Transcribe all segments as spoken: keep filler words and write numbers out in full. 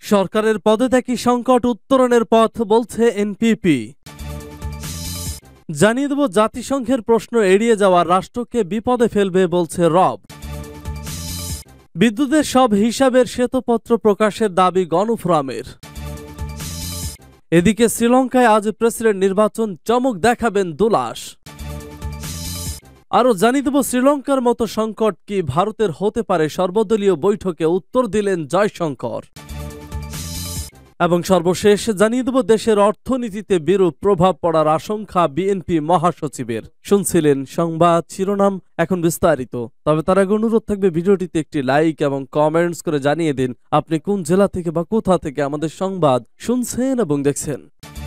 সরকারের পদত্যাগী সংকট উত্তরণের পথ বলছে এনপিপি। জানিয়ে দেব জাতিসংঘের প্রশ্ন এড়িয়ে যাওয়া রাষ্ট্রকে বিপদে ফেলবে বলছে রব। বিদ্যুতের সব হিসাবের শ্বেতপত্র প্রকাশের দাবি গণফোরামের। এদিকে শ্রীলঙ্কায় আজ প্রেসিডেন্ট নির্বাচন, চমক দেখাবেন দুলাশ। আরও জানিয়ে দেব শ্রীলঙ্কার মতো সংকট কি ভারতের হতে পারে, সর্বদলীয় বৈঠকে উত্তর দিলেন জয়শঙ্কর। এবং সর্বশেষ জানিয়ে দেব দেশের অর্থনীতিতে বিরূপ প্রভাব পড়ার আশঙ্কা বিএনপি মহাসচিবের। শুনছিলেন সংবাদ শিরোনাম, এখন বিস্তারিত। তবে তার আগে অনুরোধ থাকবে ভিডিওটিতে একটি লাইক এবং কমেন্টস করে জানিয়ে দিন আপনি কোন জেলা থেকে বা কোথা থেকে আমাদের সংবাদ শুনছেন এবং দেখছেন।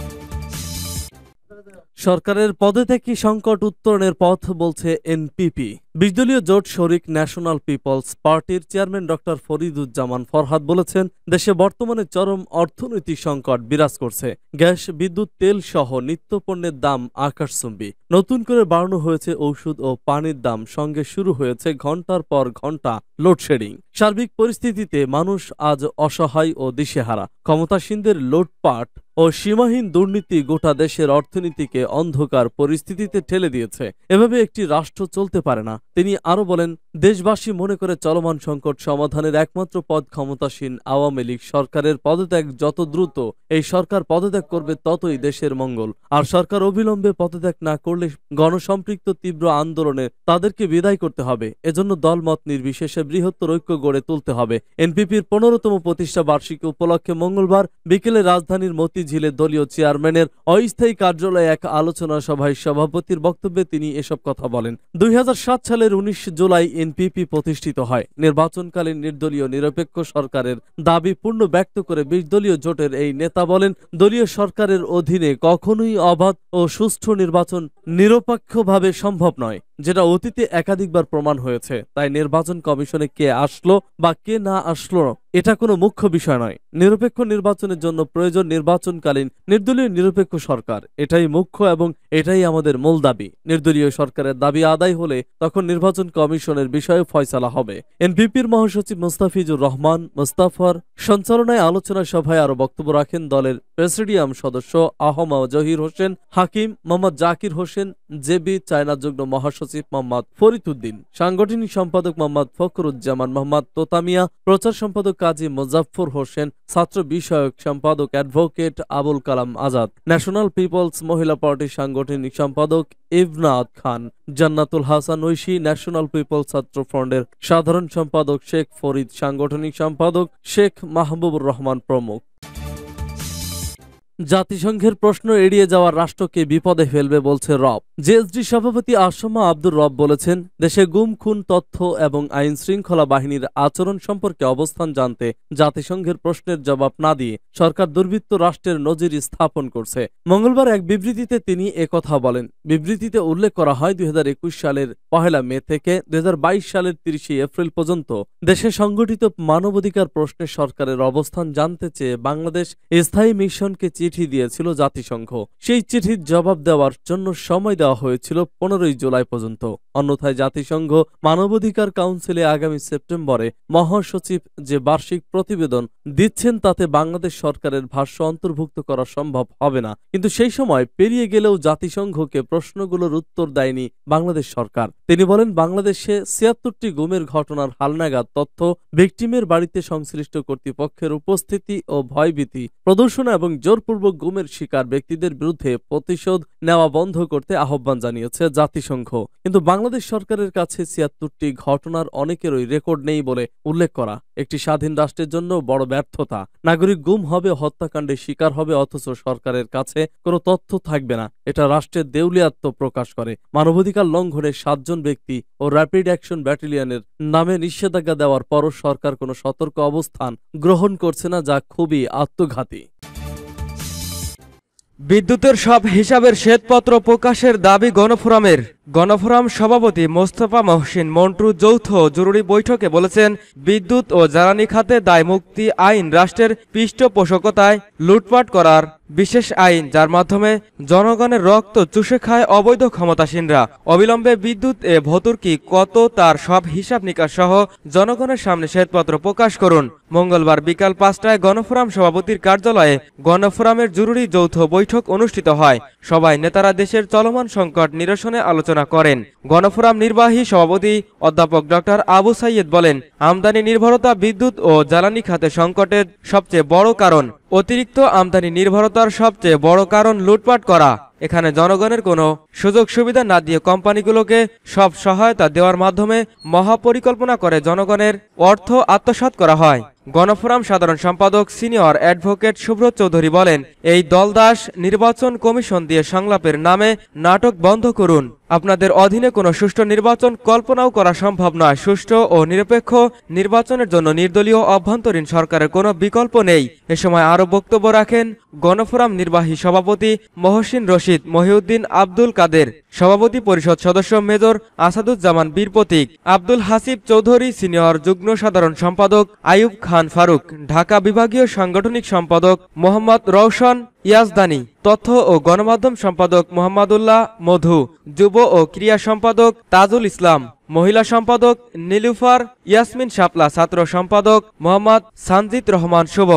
সরকারের পদত্যাগী সংকট উত্তরণের পথ বলছে এনপিপি। বিশ দলীয় জোট শরিক ন্যাশনাল পিপলস পার্টির চেয়ারম্যান ডক্টর ফরিদুজ্জামান ফরহাদ বলেছেন, দেশে বর্তমানে চরম অর্থনৈতিক সংকট বিরাজ করছে। গ্যাস, বিদ্যুৎ, তেল সহ নিত্যপণ্যের দাম আকাশচুম্বী। নতুন করে বাড়ানো হয়েছে ঔষধ ও পানির দাম, সঙ্গে শুরু হয়েছে ঘন্টার পর ঘন্টা লোডশেডিং। সার্বিক পরিস্থিতিতে মানুষ আজ অসহায় ও দিশেহারা। ক্ষমতাসীনদের লুটপাট ও সীমাহীন দুর্নীতি গোটা দেশের অর্থনীতিকে অন্ধকার পরিস্থিতিতে ঠেলে দিয়েছে। এভাবে একটি রাষ্ট্র চলতে পারে না। তিনি আরো বলেন, দেশবাসী মনে করে চলমান সংকট সমাধানের একমাত্র পথ ক্ষমতাসীন আওয়ামী লীগ সরকারের পদত্যাগ। যত দ্রুত এই সরকার পদত্যাগ করবে ততই দেশের মঙ্গল। আর সরকার অবিলম্বে পদত্যাগ না করলে গণসম্পৃক্ত তীব্র আন্দোলনে তাদেরকে বিদায় করতে হবে। এজন্য দলমত নির্বিশেষে বৃহত্তর ঐক্য গড়ে তুলতে হবে। এনপিপির পনেরোতম প্রতিষ্ঠা বার্ষিকী উপলক্ষে মঙ্গলবার বিকেলে রাজধানীর মতিঝিলে দলীয় চেয়ারম্যানের অস্থায়ী কার্যালয়ে এক আলোচনা সভায় সভাপতির বক্তব্যে তিনি এসব কথা বলেন। দুই হাজার সাত সালের উনিশ জুলাই এনপিপি প্রতিষ্ঠিত হয়। নির্বাচনকালীন নির্দলীয় নিরপেক্ষ সরকারের দাবি পূর্ণ ব্যক্ত করে বিশ দলীয় জোটের এই নেতা বলেন, দলীয় সরকারের অধীনে কখনোই অবাধ ও সুষ্ঠু নির্বাচন নিরপেক্ষভাবে সম্ভব নয়, যেটা অতীতে একাধিকবার প্রমাণ হয়েছে। তাই নির্বাচন কমিশনে কে আসলো বা কে না আসলো এটা কোনো মুখ্য বিষয় নয়। নিরপেক্ষ নির্বাচনের জন্য প্রয়োজন নির্বাচনকালীন নির্দলীয় নিরপেক্ষ সরকার। এটাই মুখ্য এবং এটাই আমাদের মূল দাবি। নির্দলীয় সরকারের দাবি আদায় হলে তখন নির্বাচন কমিশনের বিষয়ে ফয়সালা হবে। এনপিপির মহাসচিব মুস্তাফিজুর রহমান মুস্তাফার সঞ্চালনায় আলোচনা সভায় আরো বক্তব্য রাখেন দলের প্রেসিডিয়াম সদস্য আহমা জহির হোসেন হাকিম, মোহাম্মদ জাকির হোসেন জেবি, চায়না যুগ্ম মহাসচিব মোহাম্মদ ফরিদউদ্দিন, সাংগঠনিক সম্পাদক মোহাম্মদ ফখরুজ্জামান, মোহাম্মদ তোতামিয়া, প্রচার সম্পাদক কাজী মোজাফফর হোসেন, ছাত্র বিষয়ক সম্পাদক advocate Abul Kalam Azad, national peoples মহিলা পার্টির সাংগঠনিক সম্পাদক ইবনাত খান, জান্নাতুল হাসান ঐশী, ন্যাশনাল পিপলস ছাত্র ফ্রন্টের সাধারণ সম্পাদক শেখ ফরিদ, সাংগঠনিক সম্পাদক শেখ মাহবুবুর রহমান প্রমুখ। জাতিসংঘের প্রশ্ন এড়িয়ে যাওয়ার রাষ্ট্রকে বিপদে ফেলবে বলছে রব। জেএসডি সভাপতি আসমা আব্দুর রব বলেছেন, দেশে গুম, খুন, তথ্য এবং আইন শৃঙ্খলা বাহিনীর আচরণ সম্পর্কে অবস্থান জানতে জাতিসংঘের প্রশ্নের জবাব না দিয়ে সরকার দুর্বৃত্ত রাষ্ট্রের নজির স্থাপন করছে। মঙ্গলবার এক বিবৃতিতে তিনি একথা বলেন। বিবৃতিতে উল্লেখ করা হয়, দুই হাজার একুশ সালের পহেলা মে থেকে দুই হাজার বাইশ সালের তিরিশে এপ্রিল পর্যন্ত দেশে সংগঠিত মানবাধিকার প্রশ্নে সরকারের অবস্থান জানতে চেয়ে বাংলাদেশ স্থায়ী মিশনকে চিঠি দিয়েছিল জাতিসংঘ। সেই চিঠির জবাব দেওয়ার জন্য সময় দেওয়া হয়েছিল পনেরোই জুলাই পর্যন্ত। অন্যথায় জাতিসংঘ মানবাধিকার কাউন্সিলে আগামী সেপ্টেম্বরে মহাসচিব যে বার্ষিক প্রতিবেদন দিচ্ছেন তাতে বাংলাদেশ সরকারের ভাষ্য অন্তর্ভুক্ত করা সম্ভব হবে না। কিন্তু সেই সময় পেরিয়ে গেলেও জাতিসংঘকে প্রশ্নগুলোর উত্তর দেয়নি বাংলাদেশ সরকার। তিনি বলেন, বাংলাদেশে ছিয়াত্তরটি গুমের ঘটনার হালনাগাদ তথ্য, ভিকটিমের বাড়িতে সংশ্লিষ্ট কর্তৃপক্ষের উপস্থিতি ও ভয়ভীতি প্রদর্শন এবং জোরপূর্বক গুমের শিকার ব্যক্তিদের বিরুদ্ধে প্রতিশোধ নেওয়া বন্ধ করতে আহ্বান জানিয়েছে জাতিসংঘ। কিন্তু বাংলাদেশ সরকারের কাছে ছিয়াত্তরটি ঘটনার অনেকেরই রেকর্ড নেই বলে উল্লেখ করা একটি স্বাধীন রাষ্ট্রের জন্য বড় ব্যর্থতা। নাগরিক গুম হবে, হত্যাকাণ্ডের শিকার হবে, অথচ সরকারের কাছে কোনো তথ্য থাকবে না। এটা রাষ্ট্রের দেউলিয়াত্ব প্রকাশ করে। মানবাধিকার লঙ্ঘনের সাতজন ব্যক্তি ও র্যাপিড অ্যাকশন ব্যাটালিয়নের নামে নিষেধাজ্ঞা দেওয়ার পরও সরকার কোনো সতর্ক অবস্থান গ্রহণ করছে না, যা খুবই আত্মঘাতী। বিদ্যুতের সব হিসাবের শ্বেতপত্র প্রকাশের দাবি গণফোরামের। গণফোরাম সভাপতি মোস্তফা মহসিন মন্টু যৌথ জরুরি বৈঠকে বলেছেন, বিদ্যুৎ ও জ্বালানি খাতে দায় মুক্তি আইন রাষ্ট্রের পৃষ্ঠপোষকতায় লুটপাট করার বিশেষ আইন, যার মাধ্যমে জনগণের রক্ত চুষে খায় অবৈধ ক্ষমতাসীনরা। অবিলম্বে বিদ্যুৎ এ ভর্তুকি কত তার সব হিসাব নিকাশ সহ জনগণের সামনে শ্বেতপত্র প্রকাশ করুন। মঙ্গলবার বিকাল পাঁচটায় গণফোরাম সভাপতির কার্যালয়ে গণফোরামের জরুরি যৌথ বৈঠক অনুষ্ঠিত হয়। সবাই নেতারা দেশের চলমান সংকট নিরসনে আলোচনা করেন। গণফোরাম নির্বাহী সভাপতি অধ্যাপক ডক্টর আবু সাইয়েদ বলেন, আমদানি নির্ভরতা বিদ্যুৎ ও জ্বালানি খাতে সংকটের সবচেয়ে বড় কারণ। অতিরিক্ত আমদানি নির্ভরতার সবচেয়ে বড় কারণ লুটপাট করা। এখানে জনগণের কোনো সুযোগ সুবিধা না দিয়ে কোম্পানিগুলোকে সব সহায়তা দেওয়ার মাধ্যমে মহাপরিকল্পনা করে জনগণের অর্থ আত্মসাৎ করা হয়। গণফোরাম সাধারণ সম্পাদক সিনিয়র অ্যাডভোকেট সুব্রত চৌধুরী বলেন, এই দলদাস নির্বাচন কমিশন দিয়ে সংলাপের নামে নাটক বন্ধ করুন। আপনাদের অধীনে কোনো সুষ্ঠু নির্বাচন কল্পনাও করা সম্ভব নয়। সুষ্ঠু ও নিরপেক্ষ নির্বাচনের জন্য নির্দলীয় অভ্যন্তরীণ সরকারের কোনো বিকল্প নেই। এ সময় আরও বক্তব্য রাখেন গণফোরাম নির্বাহী সভাপতি মহসিন রশিদ, মহিউদ্দিন আব্দুল কাদের, সভাপতি পরিষদ সদস্য মেজর আসাদুজ্জামান বীর প্রতীক, আব্দুল হাসিব চৌধুরী, সিনিয়র যুগ্ম সাধারণ সম্পাদক আইয়ুব খান ফারুক, ঢাকা বিভাগীয় সাংগঠনিক সম্পাদক মোহাম্মদ রওশন ইয়াজদানি, তথ্য ও গণমাধ্যম সম্পাদক মোহাম্মদুল্লাহ মধু, যুব ও ক্রীড়া সম্পাদক তাজুল ইসলাম, মহিলা সম্পাদক নীলুফার ইয়াসমিন শাপলা, ছাত্র সম্পাদক মোহাম্মদ সানজিদ রহমান শুভ।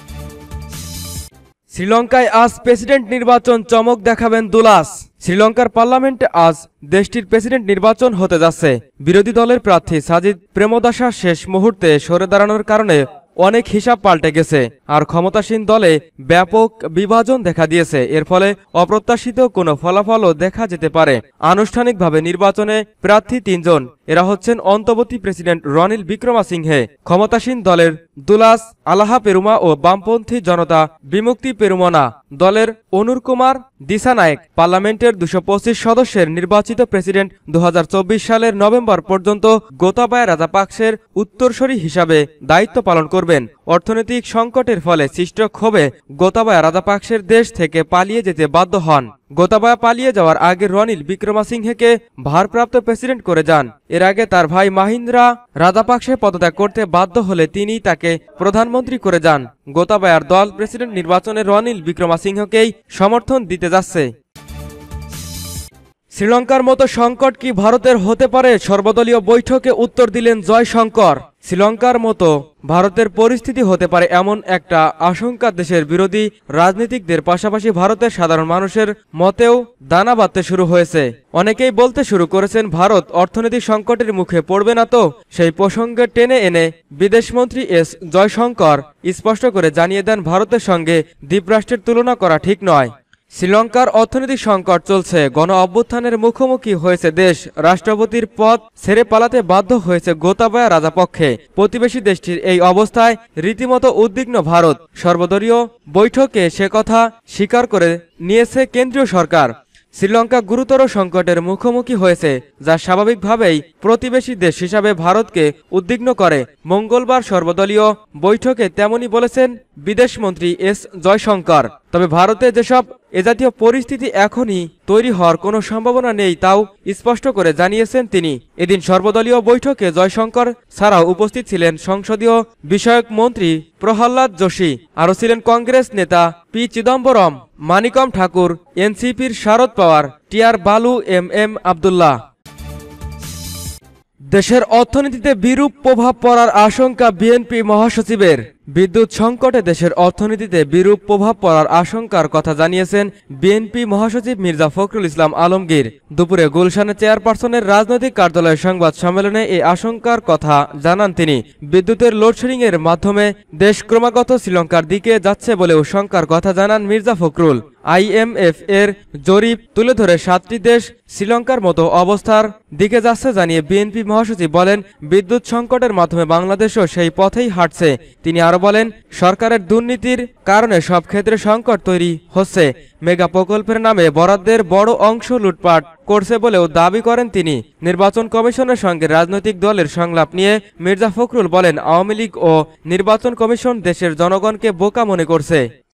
শ্রীলঙ্কায় আজ প্রেসিডেন্ট নির্বাচন, চমক দেখাবেন দুলাস। শ্রীলঙ্কার পার্লামেন্টে আজ দেশটির প্রেসিডেন্ট নির্বাচন হতে যাচ্ছে। বিরোধী দলের প্রার্থী সাজিদ প্রেমদাসা শেষ মুহূর্তে সরে দাঁড়ানোর কারণে অনেক হিসাব পাল্টে গেছে, আর ক্ষমতাসীন দলে ব্যাপক বিভাজন দেখা দিয়েছে। এর ফলে অপ্রত্যাশিত কোনো ফলাফলও দেখা যেতে পারে। আনুষ্ঠানিকভাবে নির্বাচনে প্রার্থী তিনজন। এরা হচ্ছেন অন্তর্বর্তী প্রেসিডেন্ট রনিল বিক্রমাসিংহে, ক্ষমতাসীন দলের দুলাস আলাহা পেরুমা ও বামপন্থী জনতা বিমুক্তি পেরুমনা দলের অনুর কুমার দিসানায়েক। পার্লামেন্টের দুশো পঁচিশ সদস্যের নির্বাচিত প্রেসিডেন্ট দু হাজার চব্বিশ সালের নভেম্বর পর্যন্ত গোতাবায়া রাজাপাকসের উত্তরসূরি হিসাবে দায়িত্ব পালন করবেন। অর্থনৈতিক সংকটের ফলে সৃষ্ট ক্ষোভে গোতাবায়া রাজাপাকসের দেশ থেকে পালিয়ে যেতে বাধ্য হন। গোতাবায়া পালিয়ে যাওয়ার আগে রনিল বিক্রমাসিংহেকে ভারপ্রাপ্ত প্রেসিডেন্ট করে যান। এর আগে তার ভাই মাহিন্দ্রা রাজাপাকসে পদত্যাগ করতে বাধ্য হলে তিনি তাকে প্রধানমন্ত্রী করে যান। গোতাবায়ার দল প্রেসিডেন্ট নির্বাচনে রনিল বিক্রমাসিংহকেই সমর্থন দিতে যাচ্ছে। শ্রীলঙ্কার মতো সংকট কি ভারতের হতে পারে? সর্বদলীয় বৈঠকে উত্তর দিলেন জয়শঙ্কর। শ্রীলঙ্কার মতো ভারতের পরিস্থিতি হতে পারে এমন একটা আশঙ্কা দেশের বিরোধী রাজনীতিকদের পাশাপাশি ভারতের সাধারণ মানুষের মতেও দানা বাঁধতে শুরু হয়েছে। অনেকেই বলতে শুরু করেছেন, ভারত অর্থনৈতিক সংকটের মুখে পড়বে না তো? সেই প্রসঙ্গে টেনে এনে বিদেশমন্ত্রী এস জয়শঙ্কর স্পষ্ট করে জানিয়ে দেন, ভারতের সঙ্গে দ্বীপরাষ্ট্রের তুলনা করা ঠিক নয়। শ্রীলঙ্কার অর্থনৈতিক সংকট চলছে, গণ অভ্যুত্থানের মুখোমুখি হয়েছে দেশ, রাষ্ট্রপতির পদ ছেড়ে পালাতে বাধ্য হয়েছে গোতাবায়া রাজাপক্ষে। প্রতিবেশী দেশটির এই অবস্থায় রীতিমতো উদ্বিগ্ন ভারত। সর্বদলীয় বৈঠকে সে কথা স্বীকার করে নিয়েছে কেন্দ্রীয় সরকার। শ্রীলঙ্কা গুরুতর সংকটের মুখোমুখি হয়েছে, যা স্বাভাবিকভাবেই প্রতিবেশী দেশ হিসাবে ভারতকে উদ্বিগ্ন করে। মঙ্গলবার সর্বদলীয় বৈঠকে তেমনই বলেছেন বিদেশমন্ত্রী এস জয়শঙ্কর। তবে ভারতে যেসব এ জাতীয় পরিস্থিতি এখনই তৈরি হওয়ার কোনো সম্ভাবনা নেই তাও স্পষ্ট করে জানিয়েছেন তিনি। এদিন সর্বদলীয় বৈঠকে জয়শঙ্কর ছাড়াও উপস্থিত ছিলেন সংসদীয় বিষয়ক মন্ত্রী প্রহ্লাদ যোশী, আরও ছিলেন কংগ্রেস নেতা পি চিদম্বরম, মানিকম ঠাকুর, এনসিপির শারদ পাওয়ার, টি আর বালু, এম এম আবদুল্লাহ। দেশের অর্থনীতিতে বিরূপ প্রভাব পড়ার আশঙ্কা বিএনপি মহাসচিবের। বিদ্যুৎ সংকটে দেশের অর্থনীতিতে বিরূপ প্রভাব পড়ার আশঙ্কার কথা জানিয়েছেন বিএনপি মহাসচিব মির্জা ফখরুল ইসলাম আলমগীর। দুপুরে গুলশানে চেয়ারপারসনের রাজনৈতিক কার্যালয়ে সংবাদ সম্মেলনে এই আশঙ্কার কথা জানান তিনি। বিদ্যুতের লোডশেডিং এর মাধ্যমে দেশ ক্রমাগত শ্রীলঙ্কার দিকে যাচ্ছে বলেও শঙ্কার কথা জানান মির্জা ফখরুল। আইএমএফ এর জরিপ তুলে ধরে সাতটি দেশ শ্রীলঙ্কার মতো অবস্থার দিকে যাচ্ছে জানিয়ে বিএনপি মহাসচিব বলেন, বিদ্যুৎ সংকটের মাধ্যমে বাংলাদেশও সেই পথেই হাঁটছে। তিনি আরো বলেন, সরকারের দুর্নীতির কারণে সব ক্ষেত্রে সংকট তৈরি হচ্ছে। মেগা প্রকল্পের নামে বরাদ্দের বড় অংশ লুটপাট করছে বলেও দাবি করেন তিনি। নির্বাচন কমিশনের সঙ্গে রাজনৈতিক দলের সংলাপ নিয়ে মির্জা ফখরুল বলেন, আওয়ামী লীগ ও নির্বাচন কমিশন দেশের জনগণকে বোকা মনে করছে।